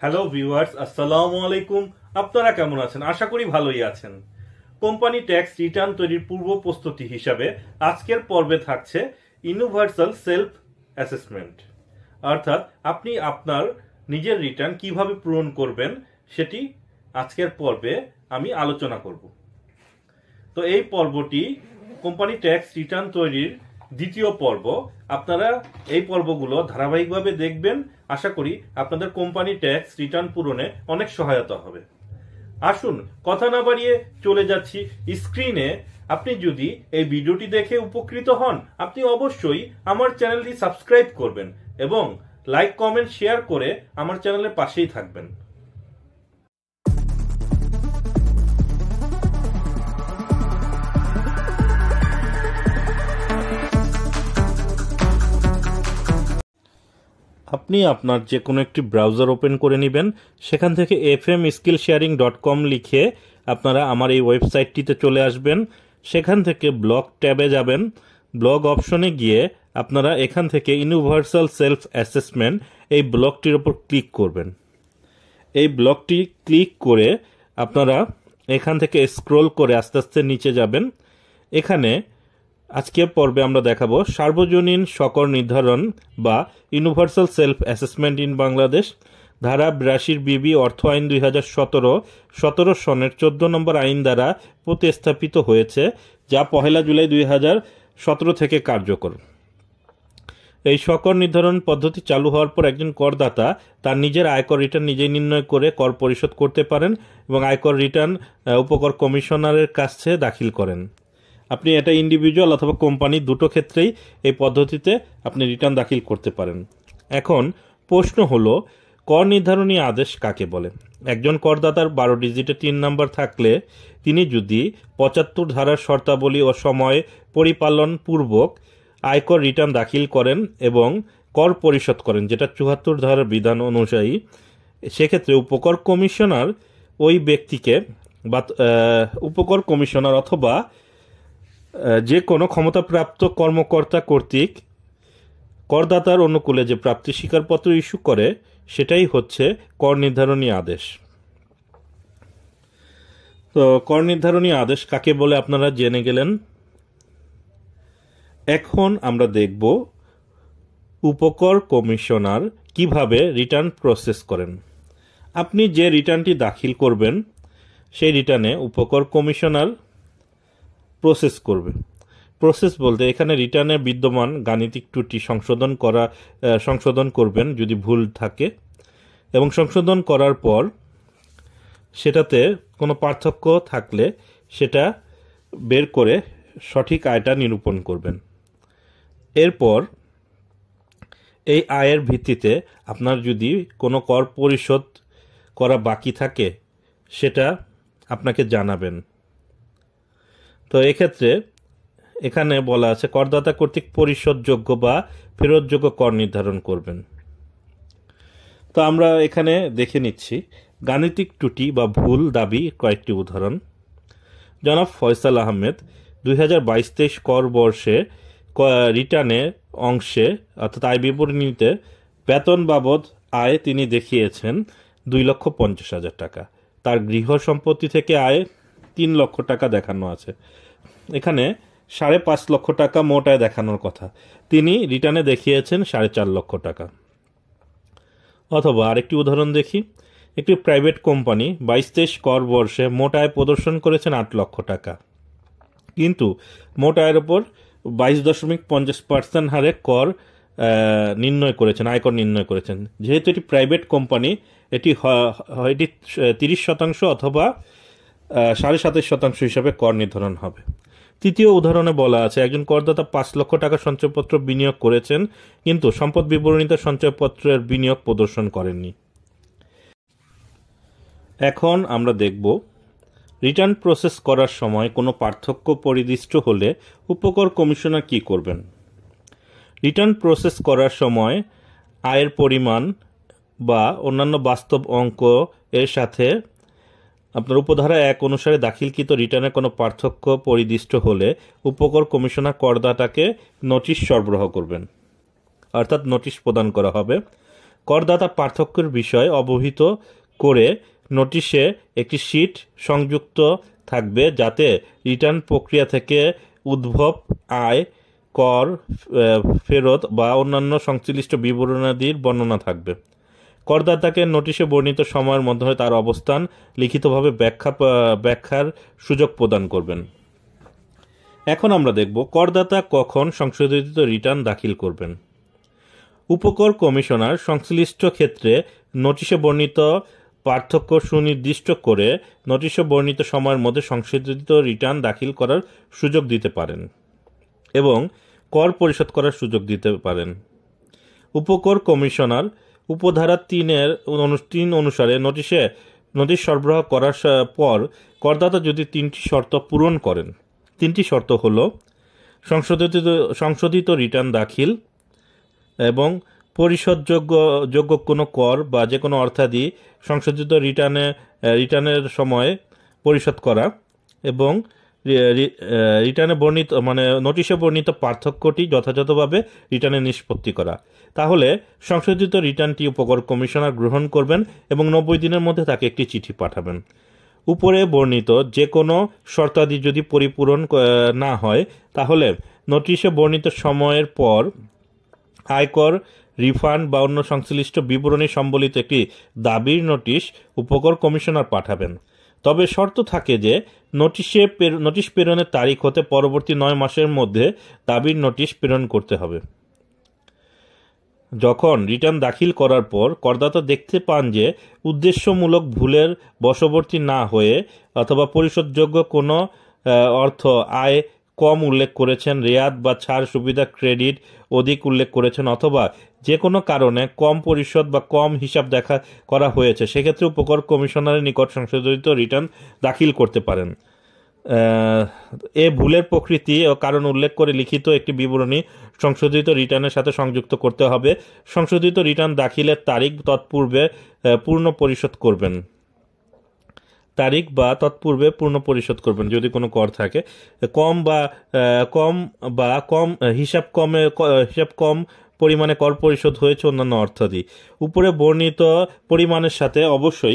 Hello viewers, আসসালামু আলাইকুম। আপনারা কেমন আছেন? আশা করি ভালোই আছেন। কোম্পানি ট্যাক্স রিটার্ন তৈরির পূর্ব প্রস্তুতি হিসাবে আজকের পর্বে থাকছে ইউনিভার্সাল সেলফ অ্যাসেসমেন্ট, অর্থাৎ আপনি আপনার নিজের রিটার্ন কিভাবে পূরণ করবেন সেটি আজকের পর্বে আমি আলোচনা করব। তো এই পর্বটি কোম্পানি ট্যাক্স রিটার্ন তৈরির দ্বিতীয় পর্ব। আপনারা এই পর্বগুলো ধারাবাহিকভাবে দেখবেন। আশা করি আপনাদের কোম্পানি ট্যাক্স রিটার্ন পূরণে অনেক সহায়তা হবে। আসুন কথা না বাড়িয়ে চলে যাচ্ছি স্ক্রিনে। আপনি যদি এই ভিডিওটি দেখে উপকৃত হন, আপনি অবশ্যই আমার চ্যানেলটি সাবস্ক্রাইব করবেন এবং লাইক, কমেন্ট, শেয়ার করে আমার চ্যানেলের পাশেই থাকবেন। আপনি আপনার যে কোনো একটি ব্রাউজার ওপেন করে নেবেন। সেখান থেকে fmskillsharing.com লিখে আপনারা আমার এই ওয়েবসাইটটিতে চলে আসবেন। সেখান থেকে ব্লগ ট্যাবে যাবেন। ব্লগ অপশনে গিয়ে আপনারা এখান থেকে ইউনিভার্সাল সেলফ অ্যাসেসমেন্ট এই ব্লগটির ওপর ক্লিক করবেন। এই ব্লগটি ক্লিক করে আপনারা এখান থেকে স্ক্রল করে আস্তে আস্তে নিচে যাবেন। এখানে আজকের পর্বে আমরা দেখাবো সার্বজনীন সকর নির্ধারণ বা universal self assessment in Bangladesh, ধারা ৮২ বিবি অর্থ আইন ২০১৭ সনের ১৪ নম্বর আইন দ্বারা প্রতিস্থাপিত হয়েছে, যা ১ জুলাই ২০১৭ থেকে কার্যকর। এই সকর নির্ধারণ পদ্ধতি চালু হওয়ার পর একজন করদাতা তার নিজের আয়কর রিটার্ন নিজেই নির্ণয় করে কর পরিশোধ করতে পারেন এবং আয়কর রিটার্ন উপকর কমিশনারের কাছে দাখিল করেন। আপনি এটা ইন্ডিভিজুয়াল অথবা কোম্পানি দুটো ক্ষেত্রেই এই পদ্ধতিতে আপনি রিটার্ন দাখিল করতে পারেন। এখন প্রশ্ন হলো, কর নির্ধারণী আদেশ কাকে বলে? একজন করদাতার ১২ ডিজিটের ৩ নাম্বার থাকলে তিনি যদি ৭৫ ধারার শর্তাবলী ও সময় পরিপালন পূর্বক আয়কর রিটার্ন দাখিল করেন এবং কর পরিশোধ করেন, যেটা ৭৪ ধারার বিধান অনুযায়ী, সেক্ষেত্রে উপকর কমিশনার ওই ব্যক্তিকে বা উপকর কমিশনার অথবা যে কোনো ক্ষমতাপ্রাপ্ত কর্মকর্তা কর্তৃক করদাতার অনুকূলে যে প্রাপ্তি স্বীকারপত্র ইস্যু করে সেটাই হচ্ছে কর নির্ধারণী আদেশ। তো কর নির্ধারণী আদেশ কাকে বলে আপনারা জেনে গেলেন। এখন আমরা দেখব উপকর কমিশনার কিভাবে রিটার্ন প্রসেস করেন। আপনি যে রিটার্নটি দাখিল করবেন সেই রিটার্নে উপকর কমিশনার প্রসেস করবে। প্রসেস বলতে এখানে রিটার্নের বিদ্যমান গাণিতিক ত্রুটি সংশোধন করবেন যদি ভুল থাকে, এবং সংশোধন করার পর সেটাতে কোনো পার্থক্য থাকলে সেটা বের করে সঠিক আয়টা নিরূপণ করবেন। এরপর এই আয়ের ভিত্তিতে আপনার যদি কোনো কর পরিশোধ করা বাকি থাকে সেটা আপনাকে জানাবেন। তো এক্ষেত্রে এখানে বলা আছে করদাতা কর্তৃক পরিশোধযোগ্য বা ফেরতযোগ্য কর নির্ধারণ করবেন। তো আমরা এখানে দেখে নিচ্ছি গাণিতিক ত্রুটি বা ভুল দাবি কয়েকটি উদাহরণ। জনাব ফয়সাল আহমেদ ২০২২-২৩ কর বর্ষে রিটার্নের অংশে অর্থাৎ আয় বিবরণীতে বেতন বাবদ আয় তিনি দেখিয়েছেন ২,৫০,০০০ টাকা। তার গৃহ সম্পত্তি থেকে আয় ৩ লক্ষ টাকা দেখানো আছে। এখানে ৫.৫ লক্ষ টাকা মোট আয় দেখানোর কথা, তিনি রিটার্নে দেখিয়েছেন ৪.৫ লক্ষ টাকা। অথবা আরেকটি উদাহরণ দেখি, একটি প্রাইভেট কোম্পানি ২২-২৩ কর বর্ষে মোট আয় প্রদর্শন করেছেন ৮ লক্ষ টাকা, কিন্তু মোট আয়ের ওপর ২২.৫০% হারে কর নির্ণয় করেছেন, আয়কর নির্ণয় করেছেন। যেহেতু এটি প্রাইভেট কোম্পানি, এটি ৩০% অথবা ২৭.৫% হিসাবে কর নির্ধারণ হবে। তৃতীয় উদাহরণে বলা আছে একজন করদাতা ৫ লক্ষ টাকা সঞ্চয়পত্র বিনিয়োগ করেছেন, কিন্তু সম্পদ বিবরণীতে সঞ্চয়পত্রের বিনিয়োগ প্রদর্শন করেননি। এখন আমরা দেখব রিটার্ন প্রসেস করার সময় কোনো পার্থক্য পরিদৃষ্ট হলে উপকর কমিশনার কি করবেন। রিটার্ন প্রসেস করার সময় আয়ের পরিমাণ বা অন্যান্য বাস্তব অঙ্ক এর সাথে আপনার উপধারা ১ অনুসারে দাখিলকৃত রিটার্নের কোনো পার্থক্য পরিদৃষ্ট হলে উপকর কমিশনার করদাতাকে নোটিশ সরবরাহ করবেন, অর্থাৎ নোটিশ প্রদান করা হবে। করদাতা পার্থক্যের বিষয় অবহিত করে নোটিশে একটি শীট সংযুক্ত থাকবে যাতে রিটার্ন প্রক্রিয়া থেকে উদ্ভব আয়, কর, ফেরত বা অন্যান্য সংশ্লিষ্ট বিবরণাদির বর্ণনা থাকবে। করদাতাকে নোটিশে বর্ণিত সময়ের মধ্যে তার অবস্থান লিখিতভাবে ব্যাখ্যার সুযোগ প্রদান করবেন। এখন আমরা দেখব করদাতা কখন সংশোধিত রিটার্ন দাখিল করবেন। উপকর কমিশনার সংশ্লিষ্ট ক্ষেত্রে নোটিশে বর্ণিত পার্থক্য সুনির্দিষ্ট করে নোটিশে বর্ণিত সময়ের মধ্যে সংশোধিত রিটার্ন দাখিল করার সুযোগ দিতে পারেন এবং কর পরিশোধ করার সুযোগ দিতে পারেন। উপকর কমিশনার উপধারা 3 অনুসারে নোটিশ সরবরাহ করার পর করদাতা যদি 3টি শর্ত পূরণ করেন, 3টি শর্ত হল সংশোধিত রিটার্ন দাখিল এবং পরিশোধযোগ্য কোনো কর বা যে কোনো অর্থাদি সংশোধিত রিটার্নের সময় পরিশোধ করা এবং রিটার্নে বর্ণিত নোটিশে বর্ণিত পার্থক্যটি যথাযথভাবে রিটার্নে নিষ্পত্তি করা। তাহলে সংশোধিত রিটার্নটি উপকর কমিশনার গ্রহণ করবেন এবং 90 দিনের মধ্যে তাকে একটি চিঠি পাঠাবেন। উপরে বর্ণিত যে কোনো শর্তাদি যদি পরিপূরণ না হয় তাহলে নোটিশে বর্ণিত সময়ের পর আয়কর, রিফান্ড বা অন্য সংশ্লিষ্ট বিবরণী সম্বলিত একটি দাবির নোটিশ উপকর কমিশনার পাঠাবেন। তবে শর্ত থাকে যে নোটিশ প্রেরণের তারিখ হতে পরবর্তী 9 মাসের মধ্যে দাবির নোটিশ প্রেরণ করতে হবে। যখন রিটার্ন দাখিল করার পর করদাতা দেখতে পান যে উদ্দেশ্যমূলক ভুলের বশবর্তী না হয়ে অথবা পরিশোধযোগ্য কোনো অর্থ আয় কম উল্লেখ করেছেন, রেয়াত বা ছাড় সুবিধা ক্রেডিট অধিক উল্লেখ করেছেন অথবা যে কোনো কারণে কম পরিশোধ বা কম হিসাব দেখা করা হয়েছে, সেক্ষেত্রে উপকর কমিশনারের নিকট সংশোধিত রিটার্ন দাখিল করতে পারেন। এ ভুলের প্রকৃতি ও কারণ উল্লেখ করে লিখিত একটি বিবরণী সংশোধিত রিটার্নের সাথে সংযুক্ত করতে হবে। সংশোধিত রিটার্ন দাখিলের তারিখ তৎপূর্বে পূর্ণ পরিশোধ করবেন যদি কোনো কর থাকে। হিসাব কম পরিমাণে কর পরিশোধ হয়েছে অন্যান্য অর্থাদি উপরে বর্ণিত পরিমাণের সাথে অবশ্যই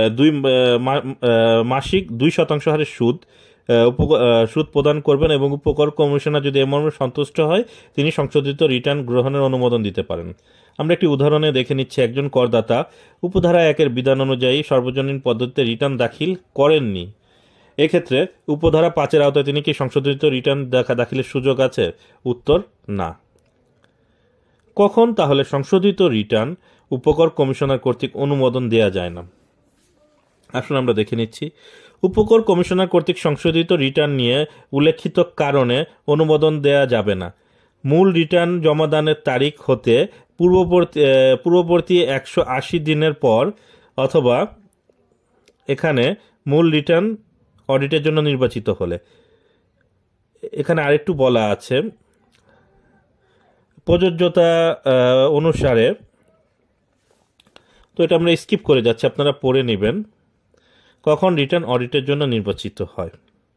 মাসিক 2% হারে সুদ প্রদান করবেন এবং উপকর কমিশনার যদি এমর্মে সন্তুষ্ট হয় তিনি সংশোধিত রিটার্ন গ্রহণের অনুমোদন দিতে পারেন। আমরা একটি উদাহরণে দেখে নিচ্ছি। একজন করদাতা উপধারা 1 বিধান অনুযায়ী সর্বজনীন পদ্ধতিতে রিটার্ন দাখিল করেননি। এক্ষেত্রে উপধারা 5 আওতায় তিনি কি সংশোধিত রিটার্ন দাখিলের সুযোগ আছে? উত্তর না। কখন তাহলে সংশোধিত রিটার্ন উপকর কমিশনার কর্তৃক অনুমোদন দেয়া যায় না? আসলে আমরা দেখে নিচ্ছি। উপকর কমিশনার কর্তৃক সংশোধিত রিটার্ন নিয়ে উল্লেখিত কারণে অনুমোদন দেয়া যাবে না। মূল রিটার্ন জমাদানের তারিখ হতে পূর্ববর্তী 180 দিনের পর অথবা এখানে মূল রিটার্ন অডিটের জন্য নির্বাচিত হলে। এখানে আরেকটু বলা আছে প্রযোজ্যতা অনুসারে, তো এটা আমরা স্কিপ করে যাচ্ছি, আপনারা পড়ে নেবেন কখন রিটার্ন অডিটের জন্য নির্বাচিত হয়।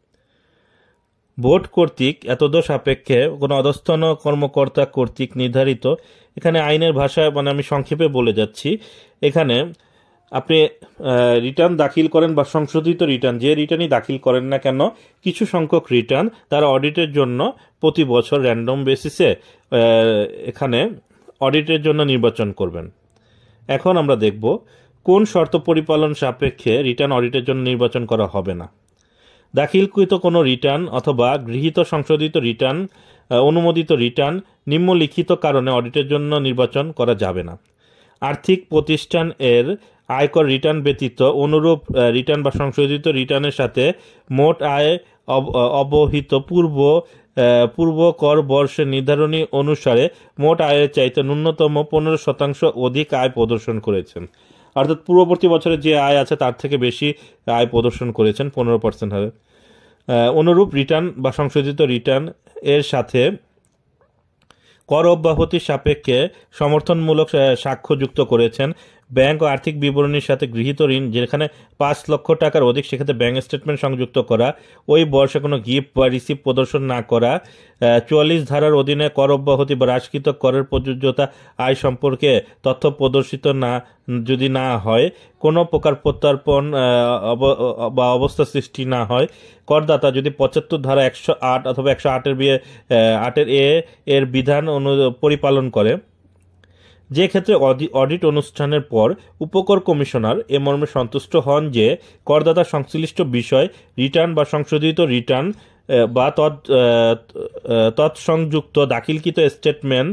বোর্ড কর্তৃক এতদ সাপেক্ষে কোনো অধস্তন কর্মকর্তা কর্তৃক নির্ধারিত, এখানে আইনের ভাষায় আমি সংক্ষেপে বলে যাচ্ছি। এখানে আপনি রিটার্ন দাখিল করেন বা সংশোধিত রিটার্ন যে রিটার্নই দাখিল করেন না কেন, কিছু সংখ্যক রিটার্ন তারা অডিটের জন্য প্রতি বছর র্যান্ডম বেসিসে এখানে অডিটের জন্য নির্বাচন করবেন। এখন আমরা দেখব কোন শর্ত পরিপালন সাপেক্ষে রিটার্ন অডিটের জন্য নির্বাচন করা হবে না। দাখিলকৃত কোনো রিটার্ন অথবা গৃহীত সংশোধিত রিটার্ন, অনুমোদিত রিটার্ন নিম্নলিখিত কারণে অডিটের জন্য নির্বাচন করা যাবে না। আর্থিক প্রতিষ্ঠান এর আয়কর রিটার্ন ব্যতীত অনুরূপ রিটার্ন বা সংশোধিত রিটার্নের সাথে মোট আয় অবহিত পূর্ব কর বর্ষের নির্ধারণী অনুসারে মোট আয়ের চাইতে ন্যূনতম 15% অধিক আয় প্রদর্শন করেছেন, অর্থাৎ পূর্ববর্তী বছরে যে আয় আছে তার থেকে বেশি আয় প্রদর্শন করেছেন 15% হারে। অনুরূপ রিটার্ন বা সংশোধিত রিটার্ন এর সাথে কর অব্যাহতির সাপেক্ষে সমর্থনমূলক সাক্ষ্য যুক্ত করেছেন, ব্যাংক ও আর্থিক বিবরণীর সাথে গৃহীত ঋণ যেখানে 5 লক্ষ টাকার অধিক সেক্ষেত্রে ব্যাংক স্টেটমেন্ট সংযুক্ত করা, ওই বর্ষে কোনো গিফট বা রিসিভ প্রদর্শন না করা, 44 ধারার অধীনে কর অব্যাহতি বা হ্রাসকৃত করের প্রযোজ্যতা আয় সম্পর্কে তথ্য প্রদর্শিত যদি না হয়, কোনো প্রকার প্রত্যর্পণ বা অবস্থা সৃষ্টি না হয়, করদাতা যদি 75 ধারা 108 অথবা 108 এর বিধান পরিপালন করে, যে ক্ষেত্রে অডিট অনুষ্ঠানের পর উপকর কমিশনার এ মর্মে সন্তুষ্ট হন যে করদাতা সংশ্লিষ্ট বিষয় রিটার্ন বা সংশোধিত রিটার্ন বা তৎসংযুক্ত দাখিলকৃত স্টেটমেন্ট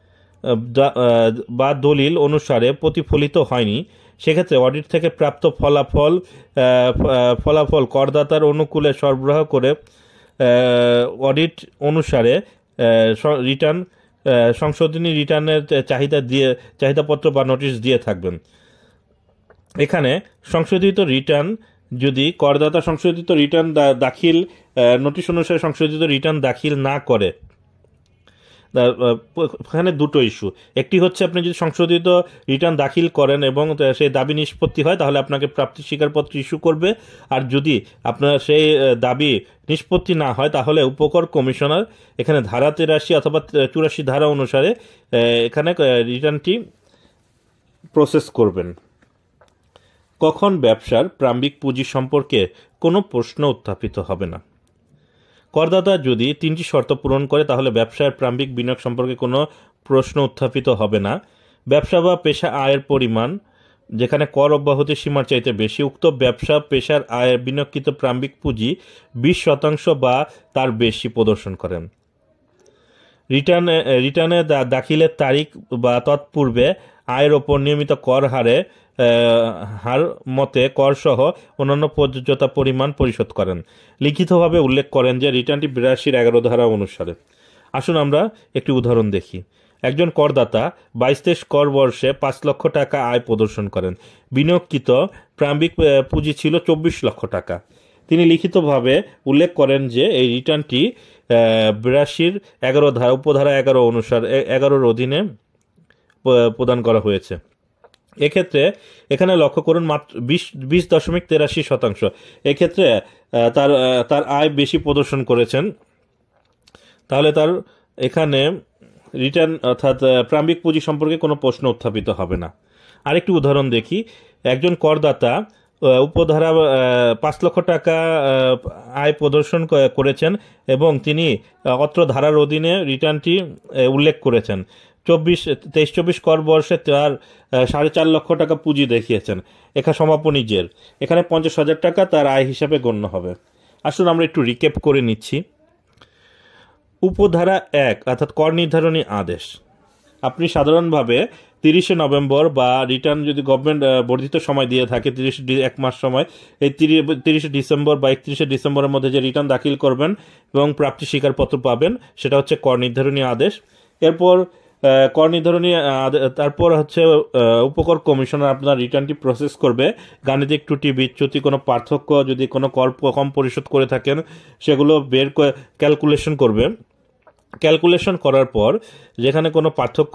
বা দলিল অনুসারে প্রতিফলিত হয়নি, সেক্ষেত্রে অডিট থেকে প্রাপ্ত ফলাফল করদাতার অনুকূলে সরবরাহ করে অডিট অনুসারে রিটার্ন সংশোধনী রিটার্নের চাহিদাপত্র বা নোটিশ দিয়ে থাকবেন। এখানে সংশোধিত রিটার্ন যদি করদাতা সংশোধিত রিটার্ন দাখিল নোটিশ অনুসারে সংশোধিত রিটার্ন দাখিল না করে, এখানে দুটো ইস্যু। একটি হচ্ছে আপনি যদি সংশোধিত রিটার্ন দাখিল করেন এবং সেই দাবি নিষ্পত্তি হয় তাহলে আপনাকে প্রাপ্তি স্বীকারপত্র ইস্যু করবে, আর যদি আপনার সেই দাবি নিষ্পত্তি না হয় তাহলে উপকর কমিশনার এখানে ধারা 83 অথবা 84 ধারা অনুসারে এখানে রিটার্নটি প্রসেস করবেন। কখন ব্যবসার প্রারম্ভিক পুঁজি সম্পর্কে কোনো প্রশ্ন উত্থাপিত হবে না? করদাতা যদি 3টি শর্ত পূরণ করে তাহলে ব্যবসার প্রারম্ভিক বিনিয়োগ সম্পর্কে কোনো প্রশ্ন উত্থাপিত হবে না। ব্যবসা বা পেশা আয়ের পরিমাণ যেখানে কর অব্যাহতি সীমার চাইতে বেশি, উক্ত ব্যবসা পেশার আয়ের বিনিয়োগকৃত প্রারম্ভিক পুঁজি 20% বা তার বেশি প্রদর্শন করেন। রিটার্নে দাখিলের তারিখ বা তৎপূর্বে আয়ের ওপর নিয়মিত কর হার মতে কর সহ অন্যান্য প্রযোজ্যতা পরিমাণ পরিশোধ করেন। লিখিতভাবে উল্লেখ করেন যে রিটার্নটি 82-11 ধারা অনুসারে। আসুন আমরা একটি উদাহরণ দেখি। একজন করদাতা 22-23 কর বর্ষে 5 লক্ষ টাকা আয় প্রদর্শন করেন। বিনিয়োগকৃত প্রারম্ভিক পুঁজি ছিল 24 লক্ষ টাকা। তিনি লিখিতভাবে উল্লেখ করেন যে এই রিটার্নটি 82-11 ধারা উপধারা 11 অনুসারে 11-র অধীনে প্রদান করা হয়েছে। এক্ষেত্রে এখানে লক্ষ্য করুন মাত্র 20.83%। এক্ষেত্রে তার আয় বেশি প্রদর্শন করেছেন, তাহলে তার এখানে রিটার্ন অর্থাৎ প্রারম্ভিক পুঁজি সম্পর্কে কোনো প্রশ্ন উত্থাপিত হবে না। আরেকটি উদাহরণ দেখি। একজন করদাতা উপধারা 5 লক্ষ টাকা আয় প্রদর্শন করেছেন এবং তিনি অত্র ধারার অধীনে রিটার্নটি উল্লেখ করেছেন। 23-24 কর বর্ষে তার 4.5 লক্ষ টাকা পুঁজি দেখিয়েছেন। এখানে সমাপনী জের, এখানে 50,000 টাকা তার আয় হিসাবে গণ্য হবে। আসুন আমরা একটু রিক্যাপ করে নিচ্ছি। উপধারা 1 অর্থাৎ কর নির্ধারণী আদেশ, আপনি সাধারণভাবে 30 নভেম্বর বা রিটার্ন যদি গভর্নমেন্ট বর্ধিত সময় দিয়ে থাকে 1 মাস সময়, এই 30 ডিসেম্বর বা 31 ডিসেম্বরের মধ্যে যে রিটার্ন দাখিল করবেন এবং প্রাপ্তি স্বীকারপত্র পাবেন সেটা হচ্ছে কর নির্ধারণী আদেশ। এরপর কর নির্ধারণী তারপর হচ্ছে উপকর কমিশনার আপনার রিটার্নটি প্রসেস করবে। গাণিতিক ত্রুটি বিচ্যুতি কোনো পার্থক্য যদি কোনো কর কম পরিশোধ করে থাকেন সেগুলো ক্যালকুলেশন করবে। ক্যালকুলেশন করার পর যেখানে কোনো পার্থক্য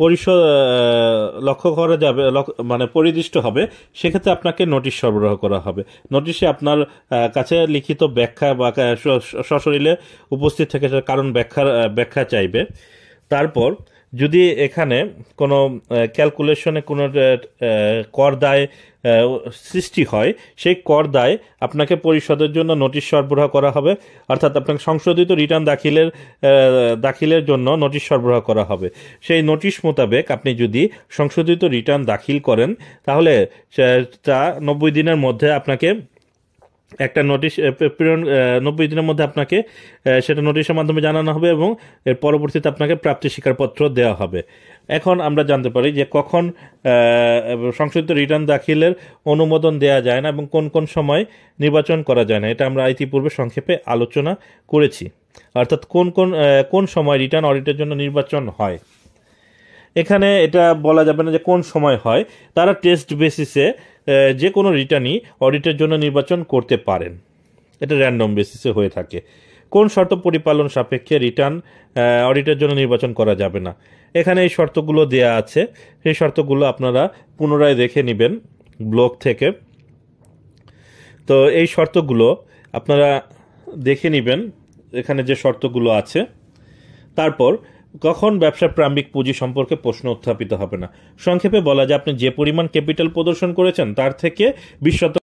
লক্ষ্য করা যাবে মানে পরিদৃষ্ট হবে, সেক্ষেত্রে আপনাকে নোটিশ সরবরাহ করা হবে। নোটিশে আপনার কাছে লিখিত ব্যাখ্যা বা সশরীরে উপস্থিত থেকে কারণ ব্যাখ্যা চাইবে। তারপর যদি এখানে কোনো ক্যালকুলেশনে কোনো কর দায় সৃষ্টি হয়, সেই কর দায় আপনাকে পরিশোধের জন্য নোটিশ সরবরাহ করা হবে, অর্থাৎ আপনাকে সংশোধিত রিটার্ন দাখিলের জন্য নোটিশ সরবরাহ করা হবে। সেই নোটিশ মোতাবেক আপনি যদি সংশোধিত রিটার্ন দাখিল করেন তাহলে তা 90 দিনের মধ্যে আপনাকে একটা নোটিশ প্রেরণ 90 দিনের মধ্যে আপনাকে সেটা নোটিশের মাধ্যমে জানানো হবে এবং এর পরবর্তীতে আপনাকে প্রাপ্তি স্বীকারপত্র দেওয়া হবে। এখন আমরা জানতে পারি যে কখন সংশোধিত রিটার্ন দাখিলের অনুমোদন দেওয়া যায় না এবং কোন কোন সময় নির্বাচন করা যায় না। এটা আমরা ইতিপূর্বে সংক্ষেপে আলোচনা করেছি, অর্থাৎ কোন সময় রিটার্ন অডিটের জন্য নির্বাচন হয়। এখানে এটা বলা যাবে না যে কোন সময় হয়, তারা টেস্ট বেসিসে যে কোনো রিটার্নই অডিটের জন্য নির্বাচন করতে পারেন। এটা র্যান্ডম বেসিসে হয়ে থাকে। কোন শর্ত পরিপালন সাপেক্ষে রিটার্ন অডিটের জন্য নির্বাচন করা যাবে না, এখানে এই শর্তগুলো দেয়া আছে, সেই শর্তগুলো আপনারা পুনরায় দেখে নেবেন ব্লগ থেকে। তো এই শর্তগুলো আপনারা দেখে নেবেন, এখানে যে শর্তগুলো আছে। তারপর কখন ব্যবসার প্রারম্ভিক পুঁজি সম্পর্কে প্রশ্ন উত্থাপিত হবে না। সংক্ষেপে বলা যায়, আপনি যে পরিমাণ ক্যাপিটাল প্রদর্শন করেছেন তার থেকে 20%